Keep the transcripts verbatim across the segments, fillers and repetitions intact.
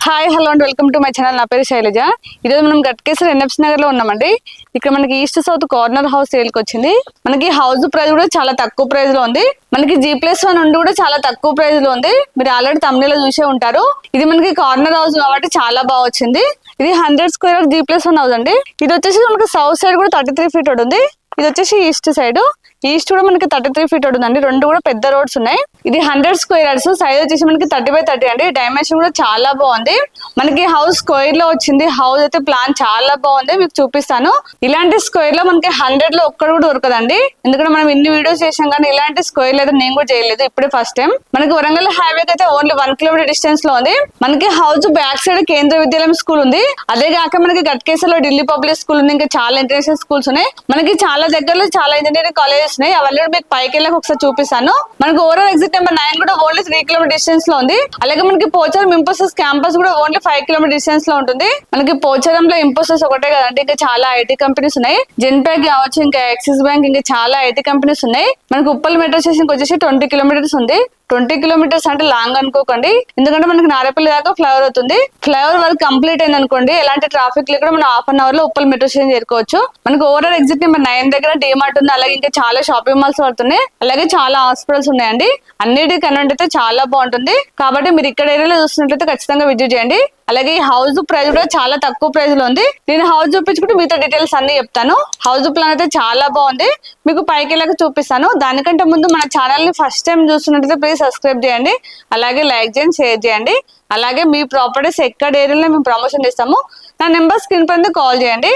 Hi hello and welcome to my channel. నా పేరు శైలజ. ఈరోజు మనం గట్కేసర్ ఎన్ఎఫ్సి నగర్ లో ఉన్నామండి. ఇక్కడ మనకి ఈస్ట్ సౌత్ కార్నర్ హౌస్ సేల్కి వచ్చింది. మనకి హౌస్ ప్రైస్ కూడా చాలా తక్కువ ప్రైస్ లో ఉంది. మనకి జీ ప్లస్ వన్ ఉండి కూడా చాలా తక్కువ ప్రైస్ లో ఉంది. మీరు ఆల్రెడీ తమిళలో చూసే ఉంటారు. ఇది మనకి కార్నర్ హౌస్ కాబట్టి చాలా బాగా వచ్చింది. ఇది hundred square G plus one house అండి. ఇది వచ్చేసి మనకి సౌత్ సైడ్ కూడా థర్టీ త్రీ ఫీట్ ఉంది. ఇది వచ్చేసి ఈస్ట్ సైడ్. ఈస్ట్ కూడా మనకి థర్టీ త్రీ ఫీట్ ఉందండి. రెండు కూడా పెద్ద రోడ్స్ ఉన్నాయి. ఇది హండ్రెడ్ స్క్వేర్ యార్డ్స్. సైజ్ వచ్చేసి మనకి థర్టీ బై థర్టీ అండి. డైమెన్షన్ కూడా చాలా బాగుంది. మనకి హౌస్ స్క్వేర్ లో వచ్చింది. హౌస్ అయితే ప్లాన్ చాలా బాగుంది. మీకు చూపిస్తాను. ఇలాంటి స్క్వేర్ లో మనకి హండ్రెడ్ లో ఒక్కడు కూడా దొరకదండి. ఎందుకంటే మనం ఇన్ని వీడియోస్ చేసాం కానీ ఇలాంటి స్క్వేర్ అయితే నేను కూడా చేయలేదు. ఇప్పుడే ఫస్ట్ టైం. మనకి వరంగల్ హైవే అయితే ఓన్లీ వన్ కిలోమీటర్ డిస్టెన్స్ లో ఉంది. మనకి హౌస్ బ్యాక్ సైడ్ కేంద్ర విద్యాలయం స్కూల్ ఉంది. అదే కాక మనకి గట్కేసర్ లో ఢిల్లీ పబ్లిక్ స్కూల్ ఉంది. ఇంకా చాలా ఇంటర్నేషనల్ స్కూల్స్ ఉన్నాయి. మనకి చాలా దగ్గరలో చాలా ఇంజనీరింగ్ కాలేజెస్ ఉన్నాయి. అవన్నీ మీకు పైకి వెళ్ళక ఒకసారి చూపిస్తాను. మనకి ఓవరాల్ ఎగ్జిట్ నెంబర్ నైన్ కూడా ఓన్లీ త్రీ కిలోమీటర్ డిస్టెన్స్ లో ఉంది. అలాగే మనకి పోచారం ఇంపోసిస్ క్యాంపస్ కూడా ఓన్లీ ఫైవ్ కిలోమీటర్ డిస్టెన్స్ లో ఉంటుంది. మనకి పోచారంలో ఇంపోసిస్ ఒకటే కదంటే ఇంకా చాలా ఐటీ కంపెనీస్ ఉన్నాయి. జెన్పాక్ కావచ్చు, ఇంకా యాక్సిస్ బ్యాంక్, ఇంకా చాలా ఐటీ కంపెనీస్ ఉన్నాయి. మనకి ఉప్పల్ మెట్రో స్టేషన్ వచ్చేసి ట్వంటీ కిలోమీటర్స్ ఉంది. ట్వంటీ కిలోమీటర్స్ అంటే లాంగ్ అనుకోకండి. ఎందుకంటే మనకి నారేపల్లి దాకా ఫ్లైఓవర్ అవుతుంది. ఫ్లైఓవర్ వర్క్ కంప్లీట్ అయింది అనుకోండి, ఎలాంటి ట్రాఫిక్ లేకుండా మనం హాఫ్ అన్ అవర్ లో ఉప్పల్ మెట్రో స్టేషన్ చేరుకోవచ్చు. మనకి ఓవరాల్ ఎగ్జిట్ నెంబర్ నైన్ దగ్గర డిమార్ట్ ఉంది. అలాగే ఇంకా చాలా షాపింగ్ మాల్స్ పడుతున్నాయి. అలాగే చాలా హాస్పిటల్స్ ఉన్నాయండి. అన్నిటి కన్వెంట్ అయితే చాలా బాగుంటుంది. కాబట్టి మీరు ఇక్కడ ఏరియాలో చూస్తున్నట్లయితే ఖచ్చితంగా విజిట్ చేయండి. అలాగే ఈ హౌస్ ప్రైస్ కూడా చాలా తక్కువ ప్రైస్ లో ఉంది. నేను హౌస్ చూపించుకుంటే మీతో డీటెయిల్స్ అన్ని చెప్తాను. హౌస్ ప్లాన్ అయితే చాలా బాగుంది. మీకు పైకి వెళ్ళక చూపిస్తాను. దానికంటే ముందు మన ఛానల్ ని ఫస్ట్ టైం చూస్తున్నట్లయితే ప్లీజ్ సబ్స్క్రైబ్ చేయండి. అలాగే లైక్ చేయండి, షేర్ చేయండి. అలాగే మీ ప్రాపర్టీస్ ఎక్కడ ఏరియాలో మేము ప్రమోషన్ చేస్తాము. నా నెంబర్ స్క్రీన్ పైన కాల్ చేయండి.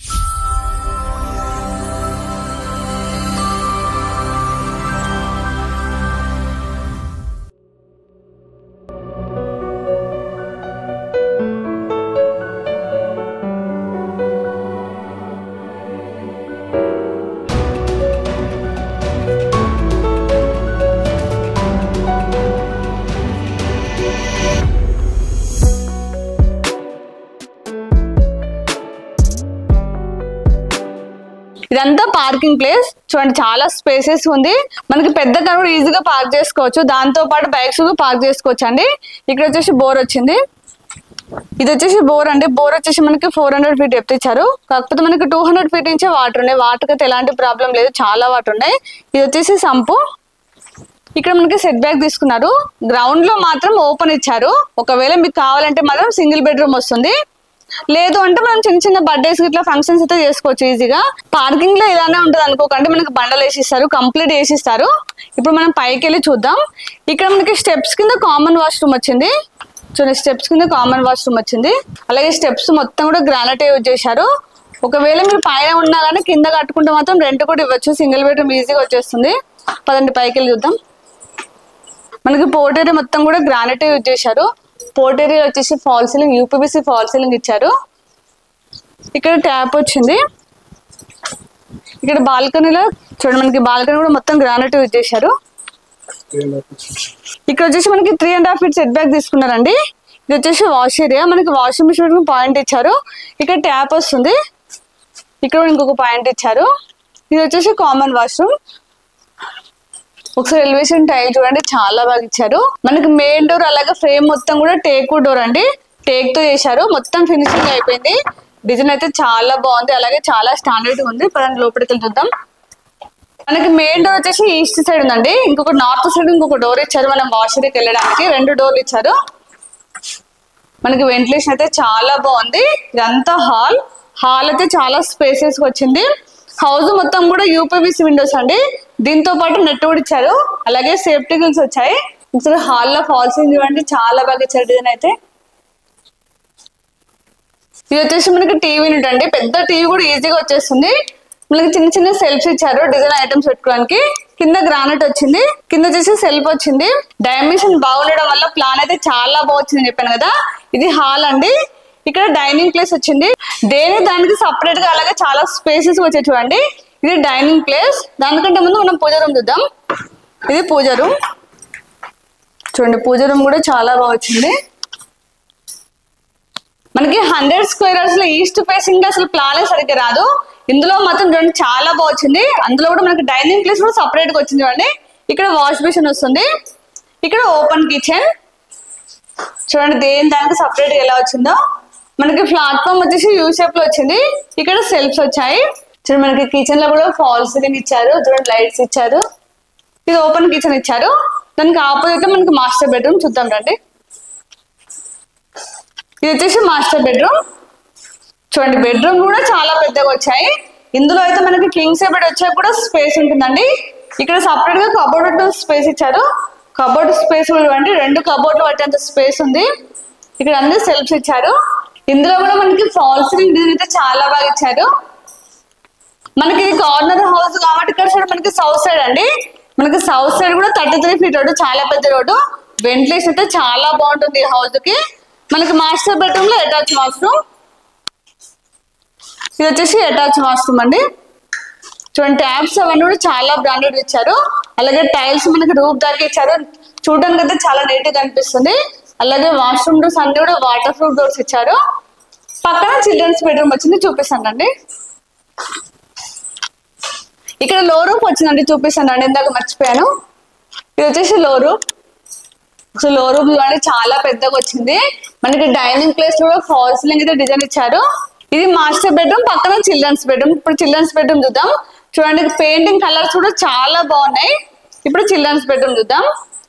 ఇదంతా పార్కింగ్ ప్లేస్ చూడండి. చాలా స్పేసెస్ ఉంది. మనకి పెద్ద కార్ కూడా ఈజీగా పార్క్ చేసుకోవచ్చు. దాంతో పాటు బైక్స్ కూడా పార్క్ చేసుకోవచ్చు అండి. ఇక్కడ వచ్చేసి బోర్ వచ్చింది. ఇది వచ్చేసి బోర్ అండి. బోర్ వచ్చేసి మనకి ఫోర్ హండ్రెడ్ ఫీట్ డెప్త్ ఇచ్చారు. కాకపోతే మనకి టూ హండ్రెడ్ ఫీట్ నుంచే వాటర్ ఉన్నాయి. వాటర్ అయితే ఎలాంటి ప్రాబ్లం లేదు. చాలా వాటర్ ఉన్నాయి. ఇది వచ్చేసి సంపు. ఇక్కడ మనకి సెట్ బ్యాక్ తీసుకున్నారు. గ్రౌండ్ లో మాత్రం ఓపెన్ ఇచ్చారు. ఒకవేళ మీకు కావాలంటే మాత్రం సింగిల్ బెడ్రూమ్ వస్తుంది. లేదు అంటే మనం చిన్న చిన్న బర్త్డేస్ ఇట్లా ఫంక్షన్స్ అయితే చేసుకోవచ్చు ఈజీగా. పార్కింగ్ లో ఇలానే ఉంటుంది అనుకోకండి. మనకి బండలు వేసిస్తారు, కంప్లీట్ వేసిస్తారు. ఇప్పుడు మనం పైకి వెళ్ళి చూద్దాం. ఇక్కడ మనకి స్టెప్స్ కింద కామన్ వాష్రూమ్ వచ్చింది. చూడండి, స్టెప్స్ కింద కామన్ వాష్రూమ్ వచ్చింది. అలాగే స్టెప్స్ మొత్తం కూడా గ్రానైట్ యూజ్ చేశారు. ఒకవేళ మీరు పైన ఉన్నా కానీ కింద కట్టుకుంటే మాత్రం రెంట్ కూడా ఇవ్వచ్చు. సింగిల్ బెడ్రూమ్ ఈజీగా వచ్చేస్తుంది. పదండి పైకి వెళ్ళి చూద్దాం. మనకి పోర్ట్ ఏరియా మొత్తం కూడా గ్రానైట్ యూజ్ చేశారు. పోర్ట్ ఏరియా వచ్చేసి fall ceiling, UPVC fall ceiling ఇచ్చారు. ఇక్కడ ట్యాప్ వచ్చింది. ఇక్కడ బాల్కనీలో చూడండి, మనకి బాల్కనీ కూడా మొత్తం గ్రానైట్ యూజ్ చేశారు. ఇక్కడ వచ్చేసి మనకి three and half feet set back తీసుకున్నారండి. ఇది వచ్చేసి వాష్ ఏరియా. మనకి వాషింగ్ మిషన్ పాయింట్ ఇచ్చారు. ఇక్కడ ట్యాప్ వస్తుంది. ఇక్కడ ఇంకొక పాయింట్ ఇచ్చారు. ఇది వచ్చేసి కామన్ వాష్రూమ్. ఒకసారి ఎలివేషన్ టైల్ చూడండి, చాలా బాగా ఇచ్చారు. మనకి మెయిన్ డోర్ అలాగే ఫ్రేమ్ మొత్తం కూడా టేక్ డోర్ అండి. టేక్ తో చేశారు. మొత్తం ఫినిషింగ్ అయిపోయింది. డిజైన్ అయితే చాలా బాగుంది. అలాగే చాలా స్టాండర్డ్ ఉంది. పదండి లోపలికి వెళ్ళి చూద్దాం. మనకి మెయిన్ డోర్ వచ్చేసి ఈస్ట్ సైడ్ ఉందండి. ఇంకొక నార్త్ సైడ్ ఇంకొక డోర్ ఇచ్చారు. మనం వాష్రూమ్కి వెళ్ళడానికి రెండు డోర్లు ఇచ్చారు. మనకి వెంటిలేషన్ అయితే చాలా బాగుంది. ఇదంతా హాల్. హాల్ అయితే చాలా స్పేసెస్ వచ్చింది. హౌస్ మొత్తం కూడా యూపీవీసీ విండోస్ అండి. దీంతో పాటు నెట్ కూడా ఇచ్చారు. అలాగే సేఫ్టీ గిల్స్ వచ్చాయి. ఒకసారి హాల్లో ఫాల్ సీలింగ్ చూడండి, చాలా బాగా ఇచ్చారు డిజైన్ అయితే. ఇది వచ్చేసి మనకి టీవీ యూనిట్ అండి. పెద్ద టీవీ కూడా ఈజీగా వచ్చేస్తుంది. మనకి చిన్న చిన్న సెల్ఫ్స్ ఇచ్చారు డిజైన్ ఐటమ్స్ పెట్టుకోవడానికి. కింద గ్రానైట్ వచ్చింది. కింద వచ్చేసి సెల్ఫ్ వచ్చింది. డైమెన్షన్ బాగుండడం వల్ల ప్లాన్ అయితే చాలా బాగుంది చెప్పాను కదా. ఇది హాల్ అండి. ఇక్కడ డైనింగ్ ప్లేస్ వచ్చింది. దేని దానికి సపరేట్ గా అలాగే చాలా స్పేసెస్ వచ్చాయి చూడండి. ఇది డైనింగ్ ప్లేస్. దానికంటే ముందు మనం పూజ రూమ్ చూద్దాం. ఇది పూజ రూమ్. చూడండి, పూజ రూమ్ కూడా చాలా బాగా వచ్చింది. మనకి హండ్రెడ్ స్క్వేర్ యార్డ్స్ లో ఈస్ట్ ఫేసింగ్ అసలు ప్లానే సరిగ్గా రాదు. ఇందులో మాత్రం చూడండి చాలా బాగా వచ్చింది. అందులో కూడా మనకి డైనింగ్ ప్లేస్ కూడా సపరేట్ గా వచ్చింది చూడండి. ఇక్కడ వాష్ బేసిన్ వస్తుంది. ఇక్కడ ఓపెన్ కిచెన్. చూడండి దేని దానికి సపరేట్ ఎలా వచ్చిందో. మనకి ప్లాట్ఫామ్ వచ్చేసి యూ షేప్ లో వచ్చింది. ఇక్కడ సెల్ఫ్స్ వచ్చాయి. చూడండి మనకి కిచెన్ లో కూడా ఫాల్ సీలింగ్ ఇచ్చారు. చూడండి లైట్స్ ఇచ్చారు. ఇది ఓపెన్ కిచెన్ ఇచ్చారు. దానికి ఆపోజిట్ లో మనకి మాస్టర్ బెడ్రూమ్ చూద్దాం రండి. ఇది వచ్చేసి మాస్టర్ బెడ్రూమ్. చూడండి బెడ్రూమ్ కూడా చాలా పెద్దగా వచ్చాయి. ఇందులో అయితే మనకి కింగ్ సైజ్ బెడ్ వచ్చాక కూడా స్పేస్ ఉంటుందండి. ఇక్కడ సపరేట్ గా కబోర్డ్ స్పేస్ ఇచ్చారు. కబోర్డ్ స్పేస్ కూడా అంటే రెండు కబోర్డ్లు పట్టేంత స్పేస్ ఉంది. ఇక్కడ అన్ని సెల్ఫ్స్ ఇచ్చారు. ఇందులో కూడా మనకి ఫాల్ సీలింగ్ డిజైన్ అయితే చాలా బాగా ఇచ్చారు. మనకి ఇది కార్నర్ హౌస్ కాబట్టి ఇక్కడ సైడ్ మనకి సౌత్ సైడ్ అండి. మనకి సౌత్ సైడ్ కూడా థర్టీ త్రీ ఫీట్ రోడ్డు, చాలా పెద్ద రోడ్డు. వెంటిలేషన్ అయితే చాలా బాగుంటుంది ఈ హౌస్ కి. మనకి మాస్టర్ బెడ్రూమ్ లో అటాచ్ వాష్రూమ్. ఇది వచ్చేసి అటాచ్ వాష్రూమ్ అండి. చూడండి ట్యాబ్స్ అవన్నీ కూడా చాలా బ్రాండెడ్ ఇచ్చారు. అలాగే టైల్స్ మనకి రూఫ్ దాకా ఇచ్చారు. చూడడానికి అయితే చాలా నీట్ గా అనిపిస్తుంది. అలాగే వాష్రూమ్ డోర్స్ అన్ని కూడా వాటర్ ప్రూఫ్ డోర్స్ ఇచ్చారు. పక్కన చిల్డ్రన్స్ బెడ్రూమ్ వచ్చింది, చూపిస్తాను అండి. ఇక్కడ లో రూఫ్ వచ్చిందండి, చూపిస్తాను అండి. ఇందాక మర్చిపోయాను. ఇది వచ్చేసి లో రూఫ్. సో లో రూఫ్ అంటే చాలా పెద్దగా వచ్చింది. మనకి డైనింగ్ ప్లేస్ కూడా ఫాల్ సీలింగ్ అయితే డిజైన్ ఇచ్చారు. ఇది మాస్టర్ బెడ్రూమ్, పక్కన చిల్డ్రన్స్ బెడ్రూమ్. ఇప్పుడు చిల్డ్రన్స్ బెడ్రూమ్ చూద్దాం. చూడండి పెయింటింగ్ కలర్స్ కూడా చాలా బాగున్నాయి. ఇప్పుడు చిల్డ్రన్స్ బెడ్రూమ్ చూద్దాం.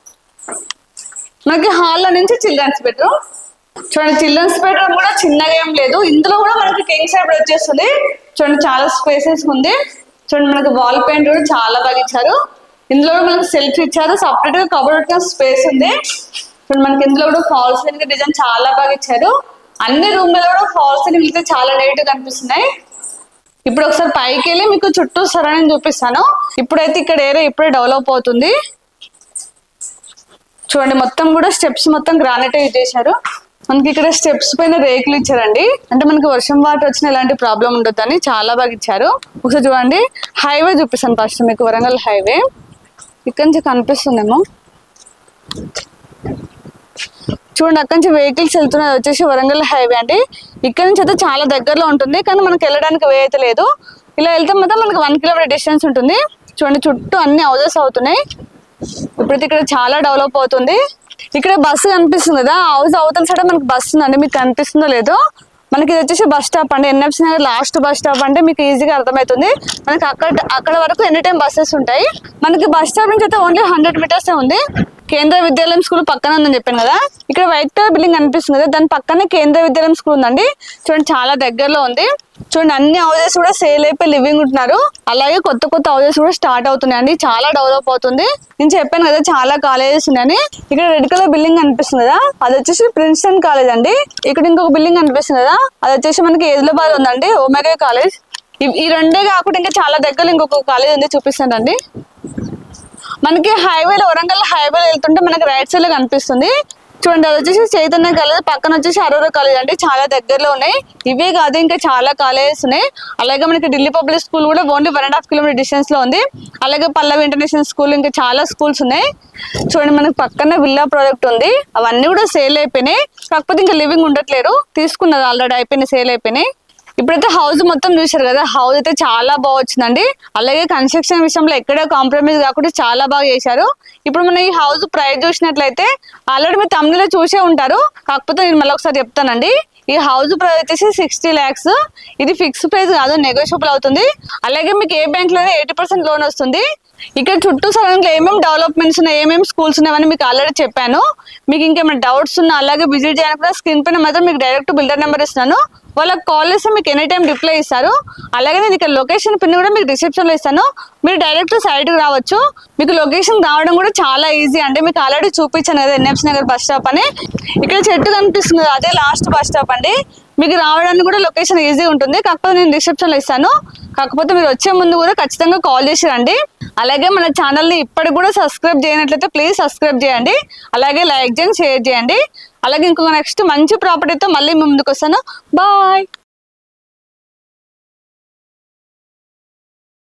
మనకి హాల్లో నుంచి చిల్డ్రన్స్ బెడ్రూమ్. చూడండి చిల్డ్రన్స్ బెడ్రూమ్ కూడా చిన్నగా ఏం లేదు. ఇందులో కూడా మనకి కింగ్ సైజ్ బెడ్ వచ్చేస్తుంది. చూడండి చాలా స్పేసెస్ ఉంది. చూడండి మనకి వాల్ పెయింట్ కూడా చాలా బాగా ఇచ్చారు. ఇందులో కూడా మనకి సెల్ఫ్ ఇచ్చారు. సపరేట్ గా కబోర్డ్ స్పేస్ ఉంది. చూడండి మనకి ఇందులో కూడా ఫాల్ సీలింగ్ డిజైన్ చాలా బాగా ఇచ్చారు. అన్ని రూమ్ లో కూడా ఫాల్ సీలింగ్ అయితే చాలా నీట్ గా కనిపిస్తున్నాయి. ఇప్పుడు ఒకసారి పైకి వెళ్ళి మీకు చుట్టూ సరౌండింగ్ చూపిస్తాను. ఇప్పుడైతే ఇక్కడ ఏరియా ఇప్పుడే డెవలప్ అవుతుంది. చూడండి మొత్తం కూడా స్టెప్స్ మొత్తం గ్రానైట్ యూజ్ చేశారు. మనకి ఇక్కడ స్టెప్స్ పైన రేకులు ఇచ్చారండి. అంటే మనకి వర్షం వాటర్ వచ్చిన ఎలాంటి ప్రాబ్లం ఉండొద్దని చాలా బాగా ఇచ్చారు. ఒకసారి చూడండి హైవే చూపిస్తాను ఫస్ట్ మీకు. వరంగల్ హైవే ఇక్కడ నుంచి కనిపిస్తుందేమో. చూడండి అక్కడి నుంచి వెహికల్స్ వెళ్తున్నాయి. వచ్చేసి వరంగల్ హైవే అండి. ఇక్కడ నుంచి అయితే చాలా దగ్గరలో ఉంటుంది, కానీ మనకి వెళ్ళడానికి వే అయితే లేదు. ఇలా వెళ్తే మాత్రం మనకి వన్ కిలోమీటర్ డిస్టెన్స్ ఉంటుంది. చూడండి చుట్టూ అన్ని హౌసెస్ అవుతున్నాయి. ఇప్పుడైతే ఇక్కడ చాలా డెవలప్ అవుతుంది. ఇక్కడ బస్సు కనిపిస్తుంది కదా, హౌస్ అవతల సైడ్ మనకి బస్సు ఉందండి. మీకు కనిపిస్తుందో లేదో. మనకి ఇది వచ్చేసి బస్ స్టాప్ అండి. NFC Nagar last bus stop అంటే మీకు ఈజీగా అర్థమవుతుంది. మనకి అక్కడ అక్కడ వరకు ఎనీ టైం బస్సెస్ ఉంటాయి. మనకి బస్ స్టాప్ నుంచి అయితే ఓన్లీ హండ్రెడ్ మీటర్స్ ఉంది. కేంద్ర విద్యాలయం స్కూల్ పక్కన ఉందని చెప్పాను కదా. ఇక్కడ వైట్ కలర్ బిల్డింగ్ కనిపిస్తుంది కదా, దాని పక్కనే కేంద్ర విద్యాలయం స్కూల్ ఉందండి. చూడండి చాలా దగ్గరలో ఉంది. చూడండి అన్ని హౌసెస్ కూడా సేల్ అయిపోయి లివింగ్ ఉంటున్నారు. అలాగే కొత్త కొత్త హౌసెస్ కూడా స్టార్ట్ అవుతున్నాయండి. చాలా డెవలప్ అవుతుంది. నేను చెప్పాను కదా చాలా కాలేజెస్ ఉన్నాయని. ఇక్కడ రెడ్ కలర్ బిల్డింగ్ కనిపిస్తుంది కదా, అది వచ్చేసి ప్రిన్స్టన్ కాలేజ్ అండి. ఇక్కడ ఇంకొక బిల్డింగ్ కనిపిస్తుంది కదా, అది వచ్చేసి మనకి ఆదిలాబాద్ ఉందండి, ఒమేగా కాలేజ్. ఈ రెండే కాకుండా ఇంకా చాలా దగ్గరలో ఇంకొక కాలేజ్ ఉంది, చూపిస్తానండి. మనకి హైవేలో వరంగల్ హైవేలో వెళ్తుంటే మనకి రైట్ సైడ్ లో కనిపిస్తుంది. చూడండి అది వచ్చేసి చైతన్య కాలేజ్, పక్కన వచ్చేసి అరోరా కాలేజ్ అండి. చాలా దగ్గరలో ఉన్నాయి. ఇవే కాదు ఇంకా చాలా కాలేజెస్ ఉన్నాయి. అలాగే మనకి ఢిల్లీ పబ్లిక్ స్కూల్ కూడా only one and half kilometre distance లో ఉంది. అలాగే పల్లవి ఇంటర్నేషనల్ స్కూల్, ఇంకా చాలా స్కూల్స్ ఉన్నాయి. చూడండి మనకి పక్కన విల్లా ప్రాజెక్ట్ ఉంది. అవన్నీ కూడా సేల్ అయిపోయినాయి. కాకపోతే ఇంకా లివింగ్ ఉండట్లేరు, తీసుకున్నది ఆల్రెడీ అయిపోయినాయి, సేల్ అయిపోయినాయి. ఇప్పుడైతే హౌస్ మొత్తం చూసారు కదా, హౌస్ అయితే చాలా బాగా వచ్చిందండి. అలాగే కన్స్ట్రక్షన్ విషయంలో ఎక్కడే కాంప్రమైజ్ కాకుండా చాలా బాగా చేశారు. ఇప్పుడు మనం ఈ హౌస్ ప్రైస్ చూసినట్లయితే ఆల్రెడీ మీరు తమిళలో చూసే ఉంటారు. కాకపోతే నేను మళ్ళీ ఒకసారి చెప్తానండి. ఈ హౌస్ ప్రైస్ వచ్చేసి సిక్స్టీ ల్యాక్స్. ఇది ఫిక్స్ ప్రైస్ కాదు, నెగోషియబుల్ అవుతుంది. అలాగే మీకు ఏ బ్యాంక్ లోనే ఎయిటీ పర్సెంట్ లోన్ వస్తుంది. ఇక్కడ చుట్టూ సరౌండింగ్ లో ఏమేమి డెవలప్మెంట్స్ ఉన్నాయి, ఏమేమి స్కూల్స్ ఉన్నాయని మీకు ఆల్రెడీ చెప్పాను. మీకు ఇంకేమైనా డౌట్స్ ఉన్నా అలాగే విజిట్ చేయాలని కూడా స్క్రీన్ పైన మాత్రం మీకు డైరెక్ట్ బిల్డర్ నెంబర్ ఇస్తాను. వాళ్ళకి కాల్ చేస్తే మీకు ఎనీ టైం రిప్లై ఇస్తారు. అలాగే నేను ఇక్కడ లొకేషన్ పిన్ కూడా మీకు డిస్క్రిప్షన్ లో ఇస్తాను. మీరు డైరెక్ట్ సైట్కి రావచ్చు. మీకు లొకేషన్ రావడం కూడా చాలా ఈజీ అండి. మీకు ఆల్రెడీ చూపించాను కదా ఎన్ఎఫ్సి నగర్ బస్ స్టాప్ అని. ఇక్కడ చెట్టు కనిపిస్తుంది, అదే లాస్ట్ బస్ స్టాప్ అండి. మీకు రావడానికి కూడా లొకేషన్ ఈజీ ఉంటుంది. కాకపోతే నేను డిస్క్రిప్షన్ లో ఇస్తాను. కాకపోతే మీరు వచ్చే ముందు కూడా ఖచ్చితంగా కాల్ చేసి రండి. అలాగే మన ఛానల్ని ఇప్పటికి కూడా సబ్స్క్రైబ్ చేయనట్లయితే ప్లీజ్ సబ్స్క్రైబ్ చేయండి. అలాగే లైక్ చేయండి, షేర్ చేయండి. అలాగే ఇంకొక నెక్స్ట్ మంచి ప్రాపర్టీతో మళ్ళీ ముందుకు వస్తాను. బాయ్.